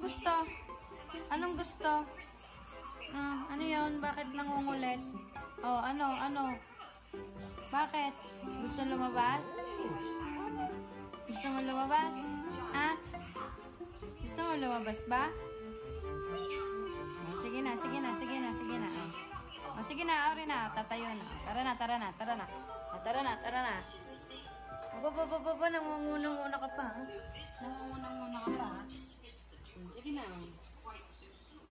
Gusto? Anong gusto? Ano yun? Bakit nangungulit? Oh, ano? Bakit? Gusto lumabas? Gusto mo lumabas? Ha? Gusto mo lumabas ba? Oh, sige na. Oh, sige na, ori na. Tatayo na. Tara na. Nangungunang-una ka pa. Sige na.